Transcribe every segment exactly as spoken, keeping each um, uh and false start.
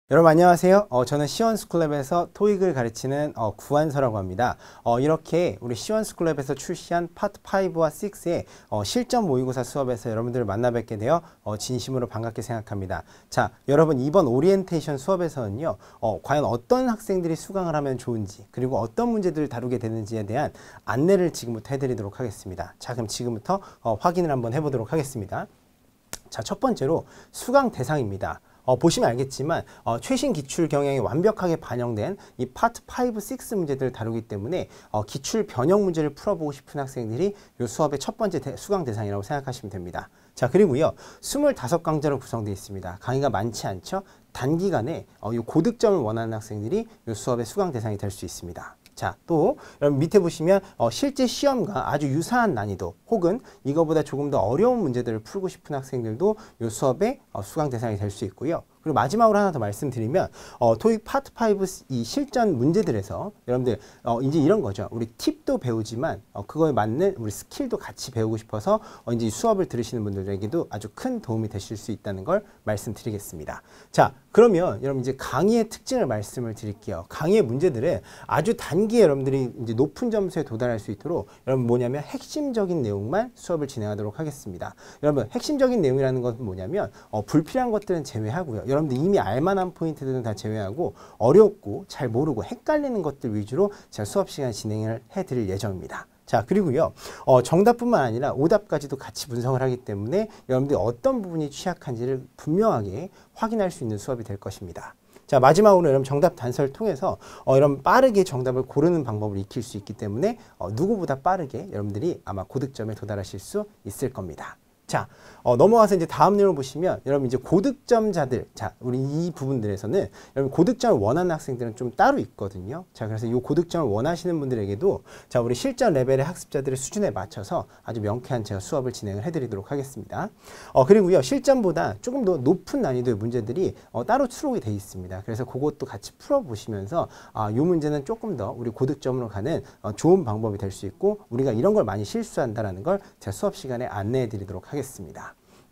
여러분 안녕하세요. 어, 저는 시원스쿨랩에서 토익을 가르치는 어, 구한서라고 합니다. 어, 이렇게 우리 시원스쿨랩에서 출시한 파트 파이브와 식스의 어, 실전 모의고사 수업에서 여러분들을 만나 뵙게 되어 어, 진심으로 반갑게 생각합니다. 자, 여러분 이번 오리엔테이션 수업에서는요. 어, 과연 어떤 학생들이 수강을 하면 좋은지 그리고 어떤 문제들을 다루게 되는지에 대한 안내를 지금부터 해드리도록 하겠습니다. 자, 그럼 지금부터 어, 확인을 한번 해보도록 하겠습니다. 자, 첫 번째로 수강 대상입니다. 어, 보시면 알겠지만 어, 최신 기출 경향이 완벽하게 반영된 이 파트 파이브, 식스 문제들을 다루기 때문에 어, 기출 변형 문제를 풀어보고 싶은 학생들이 이 수업의 첫 번째 대, 수강 대상이라고 생각하시면 됩니다. 자, 그리고요 스물다섯 강좌로 구성되어 있습니다. 강의가 많지 않죠? 단기간에 어, 이 고득점을 원하는 학생들이 이 수업의 수강 대상이 될 수 있습니다. 자, 또 여러분 밑에 보시면 어, 실제 시험과 아주 유사한 난이도 혹은 이거보다 조금 더 어려운 문제들을 풀고 싶은 학생들도 이 수업의 어, 수강 대상이 될 수 있고요. 그리고 마지막으로 하나 더 말씀드리면 어, 토익 파트 파이브 이 실전 문제들에서 여러분들 어, 이제 이런 거죠. 우리 팁도 배우지만 어, 그거에 맞는 우리 스킬도 같이 배우고 싶어서 어, 이제 수업을 들으시는 분들에게도 아주 큰 도움이 되실 수 있다는 걸 말씀드리겠습니다. 자, 그러면 여러분 이제 강의의 특징을 말씀을 드릴게요. 강의의 문제들은 아주 단기에 여러분들이 이제 높은 점수에 도달할 수 있도록 여러분 뭐냐면 핵심적인 내용만 수업을 진행하도록 하겠습니다. 여러분 핵심적인 내용이라는 것은 뭐냐면 어, 불필요한 것들은 제외하고요. 여러분들 이미 알만한 포인트들은 다 제외하고 어렵고 잘 모르고 헷갈리는 것들 위주로 제가 수업 시간 진행을 해드릴 예정입니다. 자, 그리고요 어, 정답뿐만 아니라 오답까지도 같이 분석을 하기 때문에 여러분들이 어떤 부분이 취약한지를 분명하게 확인할 수 있는 수업이 될 것입니다. 자, 마지막으로 여러분 정답 단서를 통해서 어, 여러분 빠르게 정답을 고르는 방법을 익힐 수 있기 때문에 어, 누구보다 빠르게 여러분들이 아마 고득점에 도달하실 수 있을 겁니다. 자, 어, 넘어가서 이제 다음 내용을 보시면 여러분 이제 고득점자들, 자, 우리 이 부분들에서는 여러분 고득점을 원하는 학생들은 좀 따로 있거든요. 자, 그래서 이 고득점을 원하시는 분들에게도 자, 우리 실전 레벨의 학습자들의 수준에 맞춰서 아주 명쾌한 제가 수업을 진행을 해드리도록 하겠습니다. 어, 그리고요 실전보다 조금 더 높은 난이도의 문제들이 어, 따로 수록이 되어 있습니다. 그래서 그것도 같이 풀어보시면서 아, 이 문제는 조금 더 우리 고득점으로 가는 어, 좋은 방법이 될 수 있고 우리가 이런 걸 많이 실수한다라는 걸 제가 수업 시간에 안내해드리도록 하겠습니다. 하겠습니다.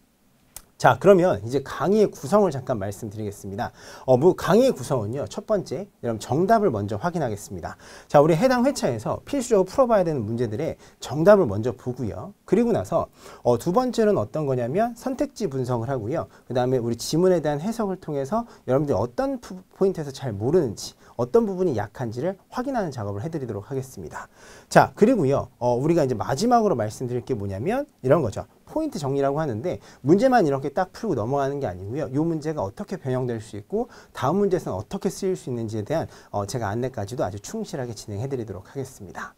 자, 그러면 이제 강의의 구성을 잠깐 말씀드리겠습니다. 어, 뭐 강의의 구성은요. 첫 번째, 여러분 정답을 먼저 확인하겠습니다. 자, 우리 해당 회차에서 필수적으로 풀어봐야 되는 문제들의 정답을 먼저 보고요. 그리고 나서 어, 두 번째는 어떤 거냐면 선택지 분석을 하고요. 그 다음에 우리 지문에 대한 해석을 통해서 여러분들이 어떤 포인트에서 잘 모르는지 어떤 부분이 약한지를 확인하는 작업을 해드리도록 하겠습니다. 자, 그리고요 어, 우리가 이제 마지막으로 말씀드릴 게 뭐냐면 이런 거죠. 포인트 정리라고 하는데 문제만 이렇게 딱 풀고 넘어가는 게 아니고요. 이 문제가 어떻게 변형될 수 있고 다음 문제에서는 어떻게 쓰일 수 있는지에 대한 어, 제가 안내까지도 아주 충실하게 진행해 드리도록 하겠습니다.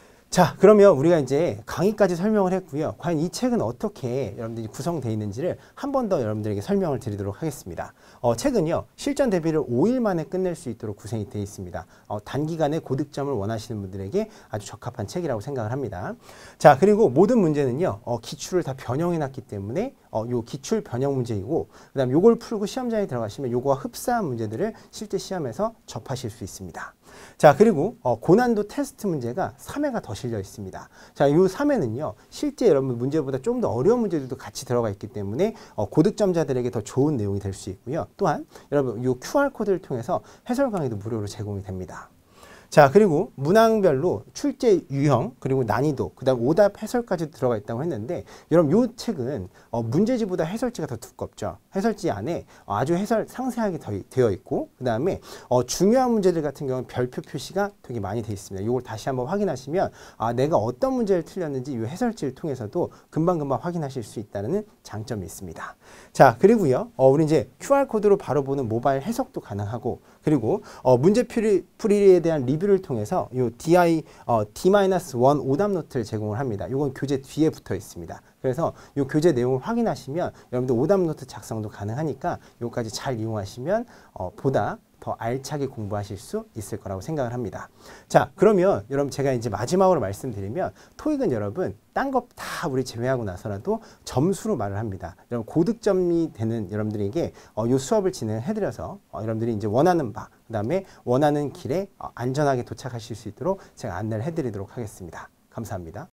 자, 그러면 우리가 이제 강의까지 설명을 했고요. 과연 이 책은 어떻게 여러분들이 구성되어 있는지를 한 번 더 여러분들에게 설명을 드리도록 하겠습니다. 어, 책은요. 실전 대비를 오 일 만에 끝낼 수 있도록 구성이 되어 있습니다. 어, 단기간에 고득점을 원하시는 분들에게 아주 적합한 책이라고 생각을 합니다. 자, 그리고 모든 문제는요. 어, 기출을 다 변형해 놨기 때문에 어, 요 기출 변형 문제이고 그 다음 요걸 풀고 시험장에 들어가시면 요거와 흡사한 문제들을 실제 시험에서 접하실 수 있습니다. 자, 그리고 어, 고난도 테스트 문제가 삼 회가 더 실려 있습니다. 자, 요 삼 회는요 실제 여러분 문제보다 좀 더 어려운 문제들도 같이 들어가 있기 때문에 어, 고득점자들에게 더 좋은 내용이 될 수 있고요. 또한 여러분 요 큐알 코드를 통해서 해설 강의도 무료로 제공이 됩니다. 자, 그리고 문항별로 출제 유형 그리고 난이도 그 다음 오답 해설까지 들어가 있다고 했는데 여러분 이 책은 어, 문제지보다 해설지가 더 두껍죠. 해설지 안에 아주 해설 상세하게 더, 되어 있고 그 다음에 어, 중요한 문제들 같은 경우는 별표 표시가 되게 많이 되어 있습니다. 이걸 다시 한번 확인하시면 아, 내가 어떤 문제를 틀렸는지 이 해설지를 통해서도 금방금방 확인하실 수 있다는 장점이 있습니다. 자, 그리고요 어, 우리 이제 큐알 코드로 바로 보는 모바일 해석도 가능하고 그리고 어, 문제 풀이, 풀이에 대한 리뷰를 통해서 요 디아이 어, 디 일 오답 노트를 제공을 합니다. 이건 교재 뒤에 붙어 있습니다. 그래서 이 교재 내용을 확인하시면 여러분들 오답 노트 작성도 가능하니까 요까지 잘 이용하시면 어, 보다 더 알차게 공부하실 수 있을 거라고 생각을 합니다. 자, 그러면 여러분 제가 이제 마지막으로 말씀드리면 토익은 여러분 딴 거 다 우리 제외하고 나서라도 점수로 말을 합니다. 여러분 고득점이 되는 여러분들에게 어, 이 수업을 진행해드려서 어, 여러분들이 이제 원하는 바, 그 다음에 원하는 길에 어, 안전하게 도착하실 수 있도록 제가 안내를 해드리도록 하겠습니다. 감사합니다.